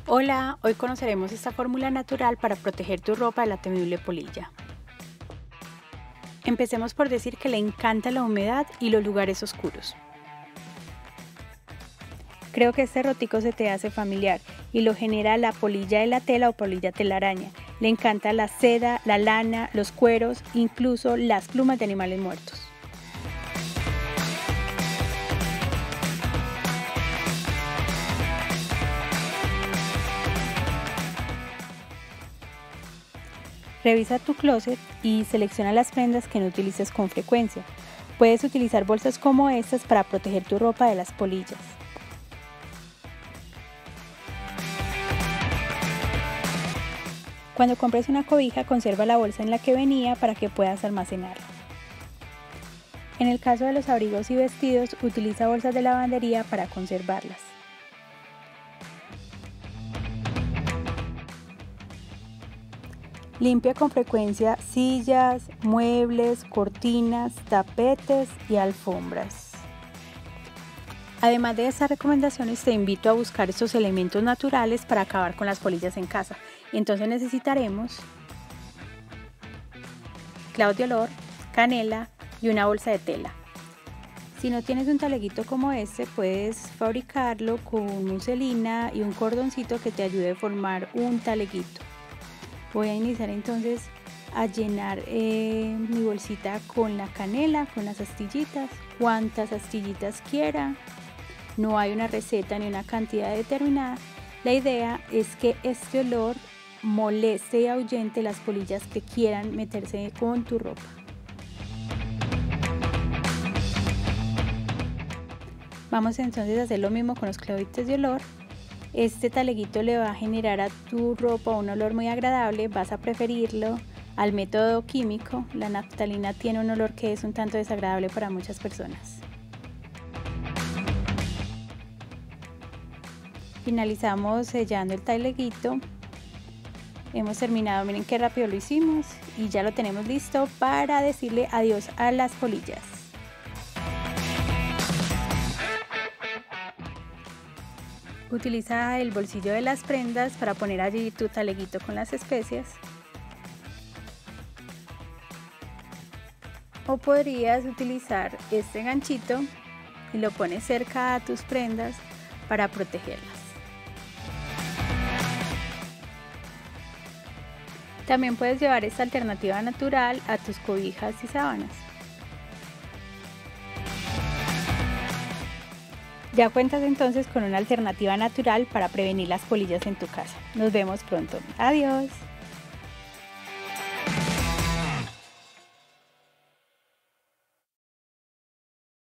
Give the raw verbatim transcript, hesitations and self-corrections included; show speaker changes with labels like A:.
A: Hola, hoy conoceremos esta fórmula natural para proteger tu ropa de la temible polilla. Empecemos por decir que le encanta la humedad y los lugares oscuros. Creo que este rotico se te hace familiar y lo genera la polilla de la tela o polilla telaraña. Le encanta la seda, la lana, los cueros, incluso las plumas de animales muertos. Revisa tu closet y selecciona las prendas que no utilices con frecuencia. Puedes utilizar bolsas como estas para proteger tu ropa de las polillas. Cuando compres una cobija, conserva la bolsa en la que venía para que puedas almacenarla. En el caso de los abrigos y vestidos, utiliza bolsas de lavandería para conservarlas. Limpia con frecuencia sillas, muebles, cortinas, tapetes y alfombras. Además de estas recomendaciones, te invito a buscar estos elementos naturales para acabar con las polillas en casa. Entonces necesitaremos clavos de olor, canela y una bolsa de tela. Si no tienes un taleguito como este, puedes fabricarlo con muselina y un cordoncito que te ayude a formar un taleguito. Voy a iniciar entonces a llenar eh, mi bolsita con la canela, con las astillitas, cuantas astillitas quiera. No hay una receta ni una cantidad determinada. La idea es que este olor moleste y ahuyente las polillas que quieran meterse con tu ropa. Vamos entonces a hacer lo mismo con los clavitos de olor. Este taleguito le va a generar a tu ropa un olor muy agradable, vas a preferirlo al método químico. La naftalina tiene un olor que es un tanto desagradable para muchas personas. Finalizamos sellando el taleguito. Hemos terminado, miren qué rápido lo hicimos y ya lo tenemos listo para decirle adiós a las polillas. Utiliza el bolsillo de las prendas para poner allí tu taleguito con las especias. O podrías utilizar este ganchito y lo pones cerca a tus prendas para protegerlas. También puedes llevar esta alternativa natural a tus cobijas y sábanas. Ya cuentas entonces con una alternativa natural para prevenir las polillas en tu casa. Nos vemos pronto. Adiós.